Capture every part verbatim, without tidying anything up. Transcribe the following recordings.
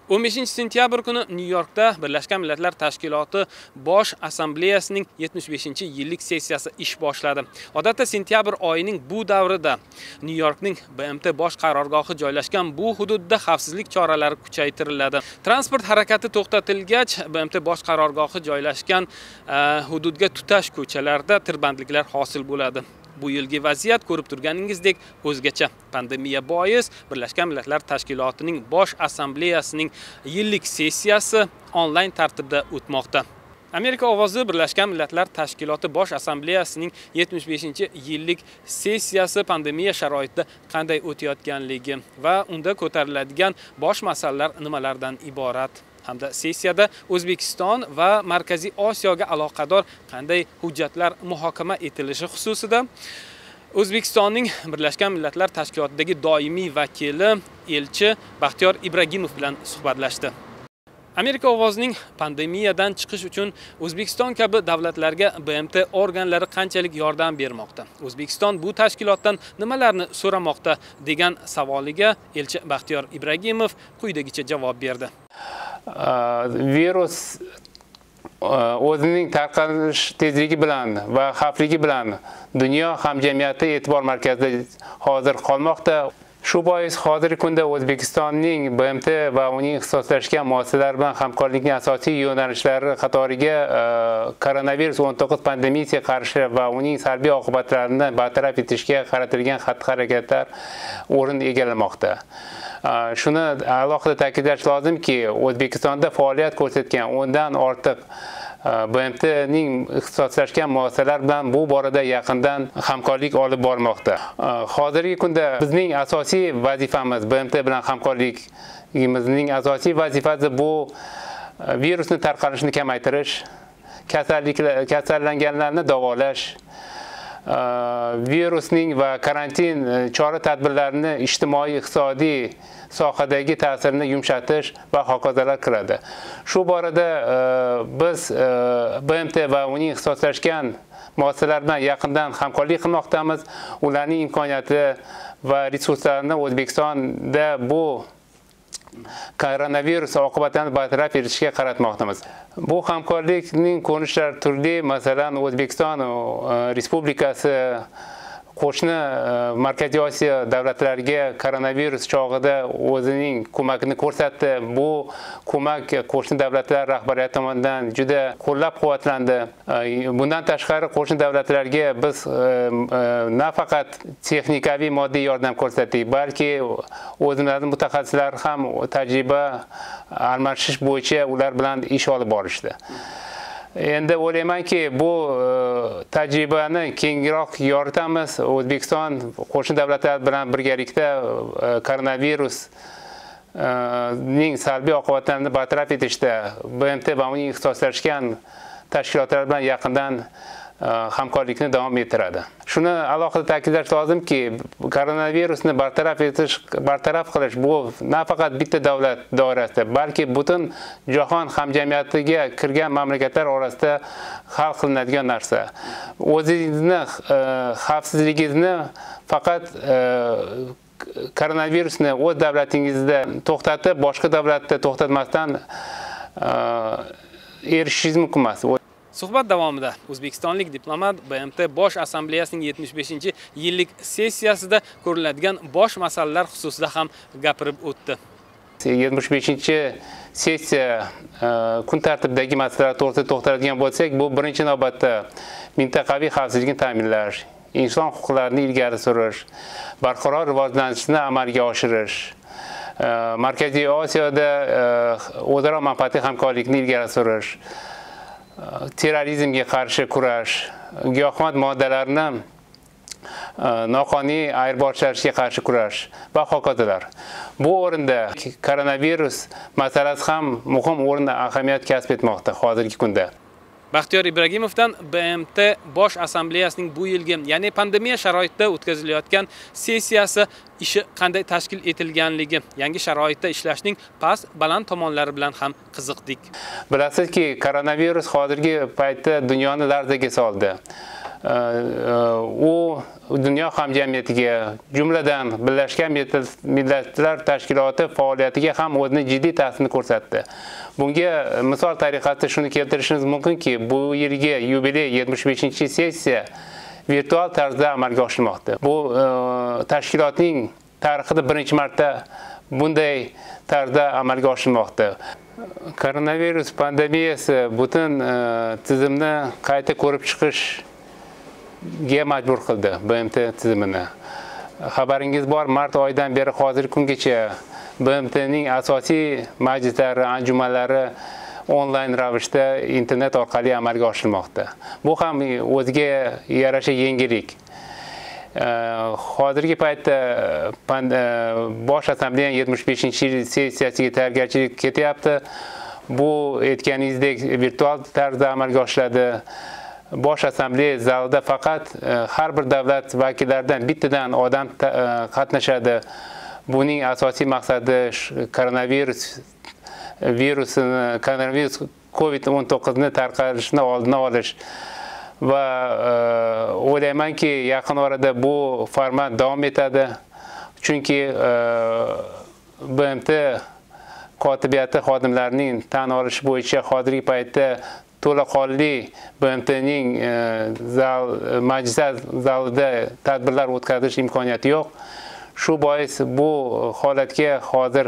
o'n beshinchi sentyabr kuni Nyu-Yorkda Birlashgan Millatlar Tashkiloti Bosh Assambleyasining yetmish beshinchi yillik sessiyasi ish boshladi. Odatda sentyabr oyining bu davrida Nyu-Yorkning B M T bosh qarorgohi joylashgan bu hududda xavfsizlik choralari kuchaytiriladi. Transport harakati to'xtatilgach, B M T bosh qarorgohi joylashgan hududga tutash ko'chalarda tirbandliklar hosil bo'ladi. Bu yilgi vaziyat ko'rib turganingizdek o'zgacha. Pandemiya bois Birlashgan Millatlar Tashkilotining Bosh Assambleyasining yillik sessiyasi onlayn tartibda o'tmoqda. Amerika ovozi Birlashgan Millatlar Tashkiloti Bosh Assambleyasining yetmish beshinchi yillik sessiyasi pandemiya sharoitida qanday o'tayotganligi va unda ko'tariladigan bosh masalalar nimalardan iborat hamda sessiyada O'zbekiston va Markaziy Osiyoga aloqador qanday hujjatlar muhokama etilishi xususida O'zbekistonning Birlashgan Millatlar Tashkilotidagi doimiy vakili elchi Baxtiyor Ibragimov bilan suhbatlashdi. Amerika ovozining pandemiyadan chiqish uchun O'zbekiston kabi davlatlarga B M T organlari qanchalik yordam bermoqda? O'zbekiston bu tashkilotdan nimalarni so'ramoqda degan savoliga elchi Baxtiyor Ibragimov quyidagicha javob berdi. Virus o'zining tarqalish tezligi bilan va xavfligi bilan dunyo hamjamiyati e'tibor markazida hozir qolmoqda. Shu bois hozirgi kunda O'zbekistonning B M T va uning ixtisoslashgan muassasalar bilan hamkorlikning asosiy yo'nalishlari qatoriga koronavirus o'n to'qqiz pandemiyasiga qarshi va uning salbiy oqibatlarini bartaraf etishga qaratilgan xatti-harakatlar o'rin egallamoqda. Shuni alohida ta'kidlash lozimki, O'zbekistonda faoliyat ko'rsatgan o'ndan ortiq B M T'ning ixtisoslashgan muassasalar bilan bu borada yaqindan hamkorlik olib bormoqda. Hozirgi kunda bizning asosiy vazifamiz B M T bilan hamkorligimizning asosiy vazifasi bu virusning tarqalishini kamaytirish, kasalliklar kasallanganlarni davolash, virusning va karantin chora-tadbirlarini ijtimoiy iqtisodiy sohadagi ta'sirini yumshatish va hokazolar kiradi. Shu borada biz B M T va uning ixtisoslashgan muassasalar bilan yaqindan hamkorlik qilmoqdamiz. Ularning imkoniyati va resurslarini O'zbekistonda bu koronavirus oqibatlarini bartaraf etishga qaratmoqdamiz. Bu hamkorlikning ko'rinishlari turli, masalan, O'zbekiston Respublikasi qo'shni Markaziy Osiyo davlatlariga koronavirus chog'ida o'zining ko'makini ko'rsatdi. Bu ko'mak qo'shni davlatlar rahbariyati tomonidan juda qo'llab-quvvatlandi. Bundan tashqari qo'shni davlatlarga biz nafaqat texnikaviy moddiy yordam ko'rsatdik, balki o'zimizning mutaxassislar ham tajriba almashish bo'yicha ular bilan ish olib borishdi. Endi o'ylaymanki, bu tajribani kengroq yoritamiz. O'zbekiston qo'shni davlatlar bilan birgalikda koronavirus ning salbiy oqibatlarini bartaraf etishda B M T va uning ixtisoslashgan tashkilotlar bilan yaqindan hamkorlikni davom ettiradi. Shuni alohida ta'kidlash lozimki, koronavirusni bartaraf etish, bartaraf qilish bu nafaqat bitta davlat doirasida, balki butun jahon hamjamiyatiga kirgan mamlakatlar orasida hal qilinadigan narsa. O'zingizni xavfsizligingizni faqat koronavirusni o'z davlatingizda to'xtatib, boshqa davlatda to'xtatmasdan erishishingiz mumkin emas. Suhbat davomida O'zbekistonlik diplomat B M T Bosh Assambleyasining yetmish beshinchi yillik sessiyasida ko'riladigan bosh masalalar xususida ham gapirib o'tdi. yetmish beshinchi sessiya kun tartibidagi masalalar to'g'risida to'xtaladigan bo'lsak, bu birinchi navbatda mintaqaviy xavfsizlikni ta'minlash, inson huquqlarini ilgari surish, barqaror rivojlanishni amalga oshirish, Markaziy Osiyoda o'zaro manfaatli hamkorlikni ilgari surish, terrorizmga qarshi kurash, giyohvand moddalarni noqonuniy ayirboshlashga qarshi kurash va hokazolar. Bu o'rinda koronavirus masalasi ham muhim o'rinda ahamiyat kasb etmoqda hozirgi kunda. Baxtiyor Ibragimovdan B M T Bosh Assambleyasining bu yilgi, ya'ni pandemiya sharoitida o'tkazilayotgan sessiyasi ishi qanday tashkil etilganligi, yangi sharoitda ishlashning past baland tomonlari bilan ham qiziqdik. Bilasizki, koronavirus hozirgi paytda dunyoni larzaga soldi. u dunyo hamjamiyatiga, jumladan Birlashgan Millatlar Tashkiloti faoliyatiga ham o'zini jiddiy ta'sirini ko'rsatdi. Bunga misol tariqasida shuni keltirishimiz mumkinki, bu yilgi yubiley yetmish beshinchi sessiya virtual tarzda amalga oshirilmoqda. Bu tashkilotning tarixida birinchi marta bunday tarzda amalga oshirilmoqda. Koronavirus pandemiyasi butun tizimni qayta ko'rib chiqishga majbur qildi B M T tizimini. Xabaringiz bor, mart oyidan beri hozirgi kungacha B M T'ning asosiy majlislari, anjumanlari onlayn ravishda internet orqali amalga oshirilmoqda. Bu ham o'ziga yarasha yangilik. Hozirgi paytda Bosh Assambleyaning yetmish beshinchi sessiyasiga tayyorgarchilik ketyapti. Bu aytganingizdek virtual tarzda amalga oshiradi. Bosh Assambleya zalida faqat har bir davlat vakillaridan bittadan odam qatnashadi. Buning asosiy maqsadi koronavirus virusini, koronavirus COVID o'n to'qqiz ni tarqalishini oldini olish. Va o'ylaymanki, yaqin orada bu format davom etadi. Chunki B M T kotibiyati xodimlarining tan olishi bo'yicha hozirgi paytda to'laqonli B M T'ning zal majlislar zalida tadbirlar o'tkazish imkoniyati yo'q. Shu bois bu holatga hozir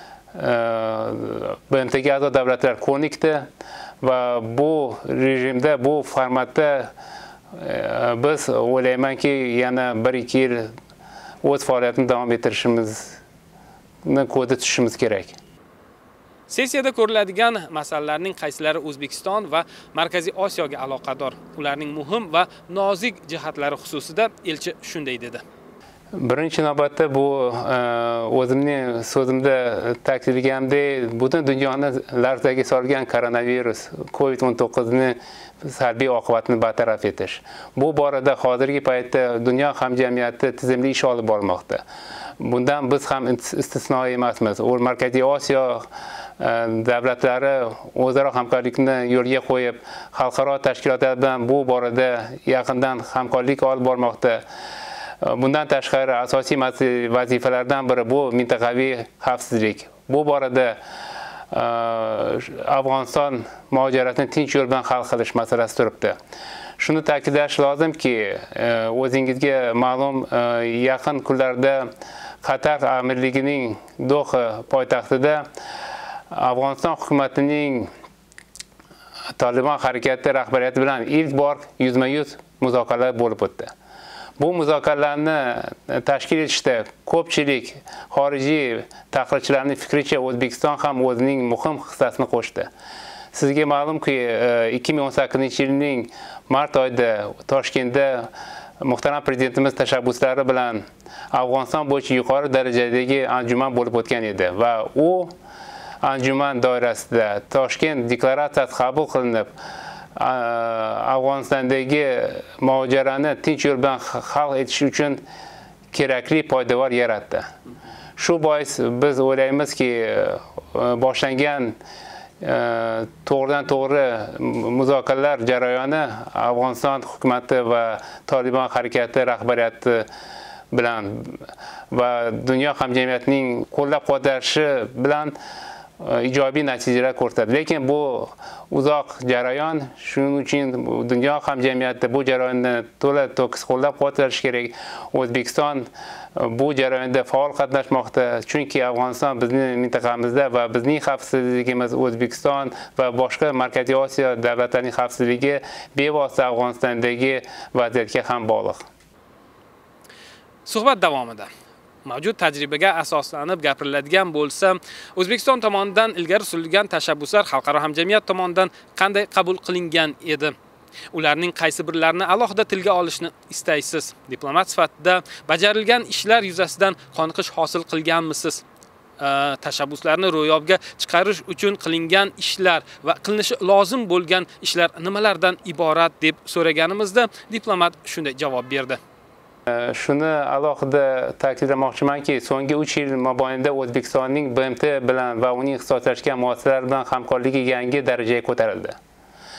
B M T'ga a'zo davlatlar ko'nikdi va bu rejimda, bu formatda biz o'ylaymanki, yana bir ikki yil o'z faoliyatini davom ettirishimizni ko'zda tutishimiz kerak. Sessiyada ko'riladigan masalalarning qaysilari O'zbekiston va Markaziy Osiyoga aloqador, ularning muhim va nozik jihatlari xususida elchi shunday dedi. Birinchi navbatda bu o'zimning so'zimda ta'kidlaganimdek, butun dunyoni larzaga solgan koronavirus COVID o'n to'qqiz ni salbiy oqibatini bartaraf etish. Bu borada hozirgi paytda dunyo hamjamiyati tizimli ish olib bormoqda. Bundan biz ham istisno emasmiz. Markaziy Osiyo davlatlari o'zaro hamkorlikni yo'lga qo'yib, xalqaro tashkilotlar bilan bu borada yaqindan hamkorlik olib bormoqda. Bundan tashqari asosiy vazifalardan biri bu mintaqaviy xavfsizlik. Bu borada Afg'oniston mojarosini tinch yo'l bilan hal qilish masalasi turibdi. Shuni ta'kidlash lozimki, o'zingizga ma'lum, yaqin kunlarda Qatar amirligining Doha poytaxtida Afg'oniston hukumatining Taliban harakati rahbariyati bilan ilk bor yuzma-yuz muzokaralar bo'lib o'tdi. Bu muzokaralarni tashkil etishda ko'pchilik xorijiy tahlilchilarning fikricha O'zbekiston ham o'zining muhim hissasini qo'shdi. Sizga ma'lumki, ikki ming o'n sakkizinchi yilning mart oyida Toshkentda muhtaram prezidentimiz tashabbuslari bilan Afg'oniston bo'yicha yuqori darajadagi anjuman bo'lib o'tgan edi va u anjuman doirasida Toshkent deklaratsiyasi qabul qilinib, Afg'onistondagi mojaroni tinch yo'l bilan hal etish uchun kerakli poydevor yaratdi. Shu bois biz o'ylaymizki, boshlangan to'g'ridan to'g'ri muzokaralar jarayoni Afg'oniston hukumati va Taliban harakati rahbariyati bilan va dunyo hamjamiyatining qo'llab-quvvatlashi bilan ijobiy natijalar ko'rsatdi. Lekin bu uzoq jarayon, shuning uchun dunyo hamjamiyati bu jarayonni to'la to'kis qo'llab-quvvatlash kerak. O'zbekiston bu jarayonda faol qatnashmoqda, chunki Afg'oniston bizning mintaqamizda va bizning xavfsizligimiz, O'zbekiston va boshqa Markaziy Osiyo davlatlarining xavfsizligi bevosita Afg'onistondagi vaziyatga ham bog'liq. Suhbat davomida mavjud tajribaga asoslanib gapiriladigan bo'lsa, O'zbekiston tomonidan ilgari surilgan tashabbuslar xalqaro hamjamiyat tomonidan qanday qabul qilingan edi? Ularning qaysi birlarini alohida tilga olishni istaysiz? Diplomat sifatida bajarilgan ishlar yuzasidan qoniqish hosil qilganmisiz? Tashabbuslarni ro'yobga chiqarish uchun qilingan ishlar va qilinishi lozim bo'lgan ishlar nimalardan iborat deb so'raganimizda diplomat shunday javob berdi. Shuni alohida ta'kidlamoqchimanki, so'nggi uch yil mobaynida O'zbekistonning B M T bilan va uning ixtisoslashgan muassasalar bilan hamkorligi yangi darajaga ko'tarildi.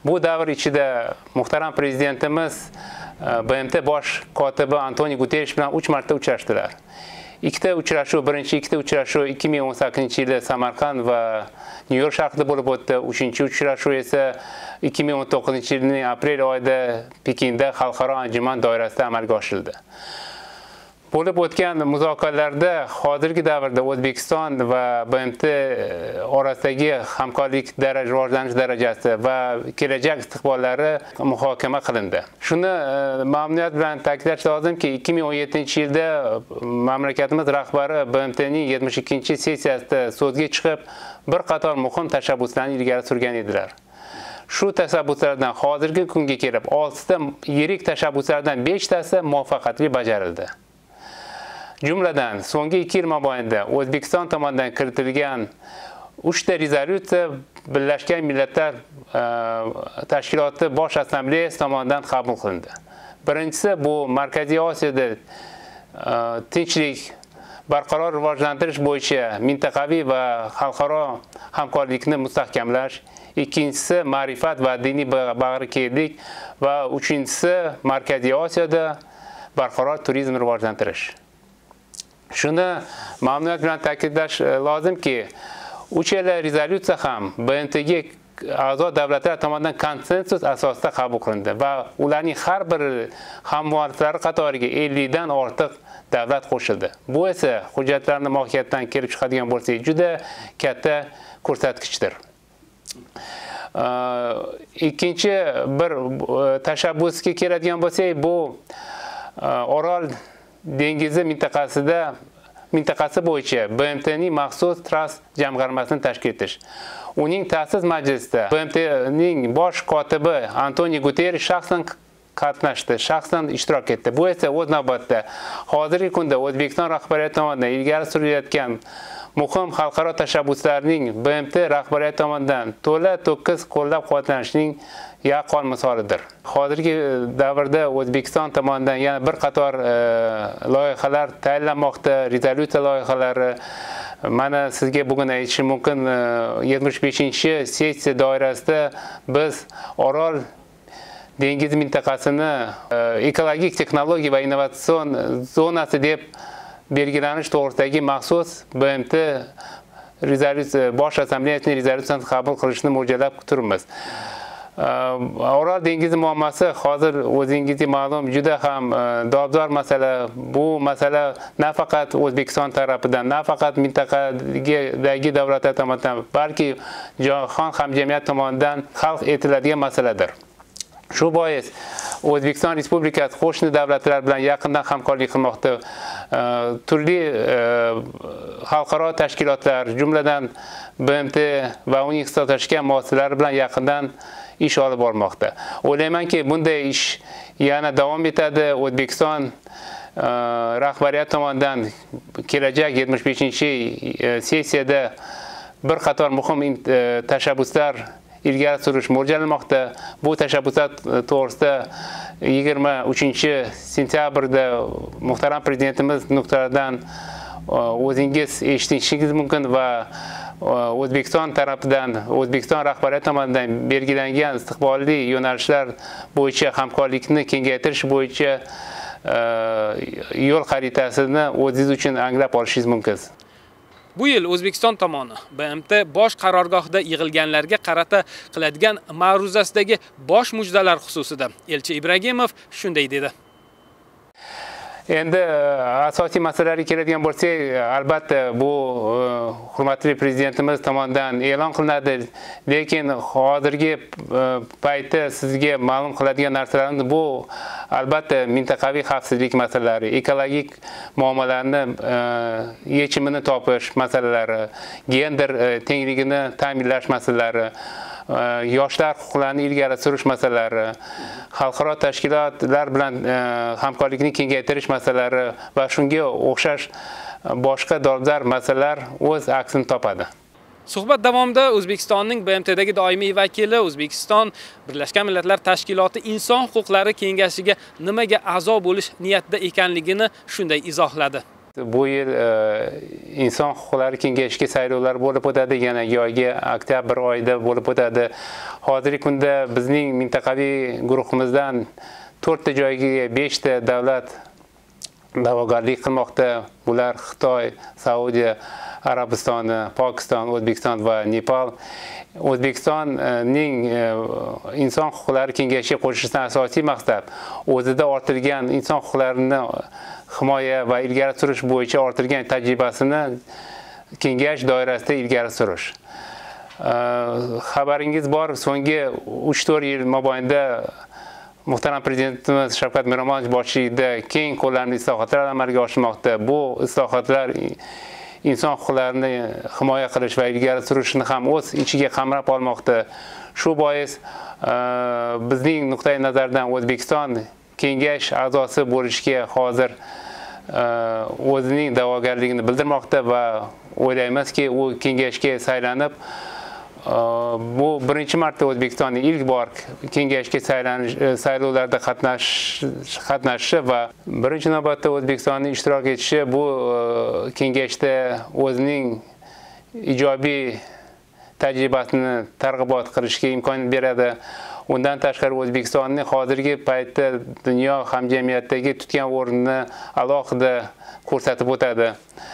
Bu davr ichida muhtaram prezidentimiz B M T bosh kotibi Antonio Guterres bilan uch marta uchrashdilar. Ikkita uchrashuv, birinchi ikkita uchrashuv ikki ming o'n sakkizinchi yilda Samarqand va Nyu-York shahrida bo'lib o'tdi. Uchinchi uchrashuv esa ikki ming o'n to'qqizinchi yilning aprel oyida Pekinda xalqaro anjuman doirasida amalga oshirildi. Bo'lib o'tgan muzokaralarda hozirgi davrda O'zbekiston va B M T orasidagi hamkorlik darajasi, rivojlanish darajasi va kelajak istiqbollari muhokama qilindi. Shuni mamnuniyat bilan ta'kidlash lozimki, ikki ming o'n yettinchi yilda mamlakatimiz rahbari B M T'ning yetmish ikkinchi sessiyasida so'zga chiqib, bir qator muhim tashabbuslarni ilgari surgan edilar. Shu tashabbuslardan hozirgi kunga kelib oltita yirik tashabbuslardan beshtasi muvaffaqiyatli bajarildi. Jumladan, so'nggi ikki yil mobaynida O'zbekiston tomonidan kiritilgan uchta rezolyutsiya Birlashgan Millatlar Tashkiloti Bosh Assambleyasi tomonidan qabul qilindi. Birinchisi bu Markaziy Osiyoda tinchlik barqaror rivojlantirish bo'yicha mintaqaviy va xalqaro hamkorlikni mustahkamlash, ikkinchisi ma'rifat va diniy bag'rikenglik va uchinchisi Markaziy Osiyoda barqaror turizmni rivojlantirish. Shuni mamnuniyat bilan ta'kidlash lozimki, uchala rezolyutsiya ham B M T'ga a'zo davlatlar tomonidan konsensus asosida qabul qilindi va ularning har biri hammualliflari qatoriga ellik dan ortiq davlat qo'shildi. Bu esa hujjatlarning mohiyatidan kelib chiqadigan bo'lsa, juda katta ko'rsatkichdir. Ikkinchi bir tashabbusga keladigan bo'lsak, bu Orol dengizi mintaqasida mintaqasi bo'yicha B M T'ning maxsus trust jamg'armasini tashkil etish. Uning ta'sis majlisida B M T'ning bosh kotibi Antonio Guterres shaxsan qatnashdi, shaxsan ishtirok etdi. Bu esa o'z navbatida hozirgi kunda O'zbekiston rahbariyati tomonidan ilgari surilayotgan muhim xalqaro tashabbuslarning B M T rahbariyati tomonidan to'la to'kis qo'llab-quvvatlanishining yaqqol misolidir. Hozirgi davrda O'zbekiston tomonidan yana bir qator loyihalar tayyorlanmoqda, rezolyutsiya loyihalari. Mana sizga bugun aytishim mumkin, yetmish beshinchi sessiya doirasida biz Orol dengizi mintaqasini ekologik texnologiya va innovatsion zonasi deb belgilanish to'g'risidagi maxsus B M T rezolyutsiya bosh assambleyasining rezolyutsiyasini qabul qilishni mo'ljallab turibmiz. Orol dengizi muammosi hozir o'zingizga ma'lum juda ham dolzarb masala. Bu masala nafaqat O'zbekiston tarafidan, nafaqat mintaqadagi davlatlar tomonidan, balki jahon hamjamiyati tomonidan hal etiladigan masaladir. Shu bois O'zbekiston Respublikasi qo'shni davlatlar bilan yaqindan hamkorlik qilmoqda. Turli xalqaro tashkilotlar, jumladan B M T va uning ixtisoslashgan muassasalari bilan yaqindan ish olib bormoqda. O'ylaymanki, bunday ish yana davom etadi. O'zbekiston rahbariyati tomonidan kelajak yetmish beshinchi sessiyada bir qator muhim tashabbuslar ilgari surish mo'ljallanmoqda. Bu tashabbuslar to'g'risida yigirma uchinchi sentyabrda muhtaram prezidentimiz nuqtalaridan o'zingiz eshitishingiz mumkin va O'zbekiston tarafidan, O'zbekiston rahbariyati tomonidan belgilangan istiqbolli yo'nalishlar bo'yicha hamkorlikni kengaytirish bo'yicha yo'l xaritasini o'zingiz uchun anglab olishingiz mumkin. Bu yil O'zbekiston tomoni B M T bosh qarorgohida yig'ilganlarga qarata qiladigan ma'ruzasidagi bosh mujdalar xususida Elchi Ibragimov shunday dedi. Endi asosiy masalalarga keladigan bo'lsak, albatta bu hurmatli prezidentimiz tomonidan e'lon qilinadi, lekin hozirgi paytda sizga ma'lum qiladigan narsalarimiz bu albatta mintaqaviy xavfsizlik masalalari, ekologik muammolarni yechimini topish masalalari, gender tengligini ta'minlash masalalari, yoshlar huquqlarini ilgari surish masalalari, xalqaro tashkilotlar bilan hamkorlikni kengaytirish masalalari va shunga o'xshash boshqa dolzarb masalalar o'z aksini topadi. Suhbat davomida O'zbekistonning B M T'dagi doimiy vakili O'zbekiston Birlashgan Millatlar Tashkiloti Inson huquqlari kengashiga nimaga a'zo bo'lish niyatida ekanligini shunday izohladi. Bu yil inson huquqlari kengashiga saylovlar bo'lib o'tadi, yana yoyga oktyabr oyida bo'lib o'tadi. Hozirgi kunda bizning mintaqaviy guruhimizdan to'rtta joyga beshta davlat da'vogarlik qilmoqda. Bular Xitoy, Saudiya Arabistoni, Pokiston, O'zbekiston va Nepal. O'zbekistonning inson huquqlari kengashiga qo'shishdan asosiy maqsad o'zida ortilgan inson huquqlarini himoya va ilgari surish bo'yicha ortilgan tajribasini kengash doirasida ilgari surish. Xabaringiz bor, so'nggi uch to'rt yil mobaynida muhtaram prezidentimiz Shavkat Miromonovich boshchiligida keng ko'lamli islohotlar amalga oshmoqda. Bu islohotlar inson huquqlarini himoya qilish va ilgari surishni ham o'z ichiga qamrab olmoqda. Shu bois bizning nuqtai nazardan O'zbekiston kengash a'zosi bo'lishga hozir o'zining da'vogarligini bildirmoqda va o'ylaymizki, u kengashga saylanib, bu birinchi marta O'zbekistonning ilk bor kengashga saylanish saylovlarda qatnashishi va birinchi navbatda O'zbekistonning ishtirok etishi bu kengashda o'zining ijobiy tajribasini targ'ibot qilishga imkon beradi. Undan tashqari O'zbekistonning hozirgi paytda dunyo hamjamiyatidagi tutgan o'rnini alohida ko'rsatib o'tadi.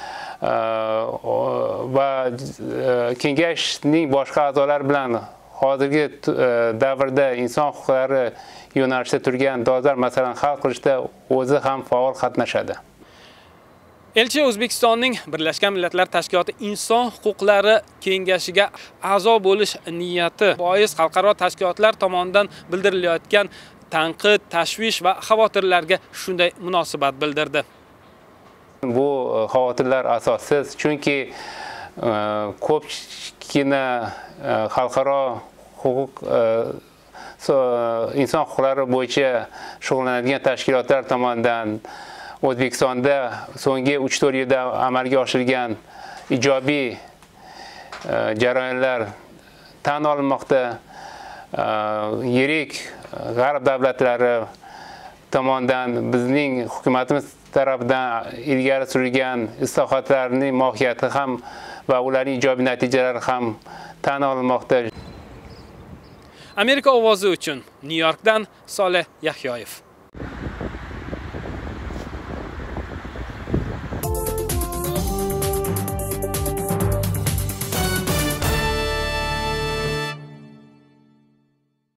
Va kengashning boshqa a'zolari bilan hozirgi davrda inson huquqlari yo'nalishida turgan dolzarb masalani hal qilishda o'zi ham faol qatnashadi. Elchi O'zbekistonning Birlashgan Millatlar Tashkiloti Inson huquqlari kengashiga a'zo bo'lish niyati bois xalqaro tashkilotlar tomonidan bildirilayotgan tanqid, tashvish va xavotirlarga shunday munosabat bildirdi. Bu xavotirlar asossiz, chunki ko'pgina xalqaro huquq inson huquqlari bo'yicha shug'ullanadigan tashkilotlar tomonidan O'zbekistonda so'nggi uch to'rt yilda amalga oshirilgan ijobiy jarayonlar tan olinmoqda. Yirik g'arb davlatlari tomonidan bizning hukumatimiz tarafidan ilgari surilgan islohotlarning mohiyati ham va ularning ijobiy natijalari ham tan olinmoqda. Amerika ovozi uchun Nyu-Yorkdan Solih Yahyoyev.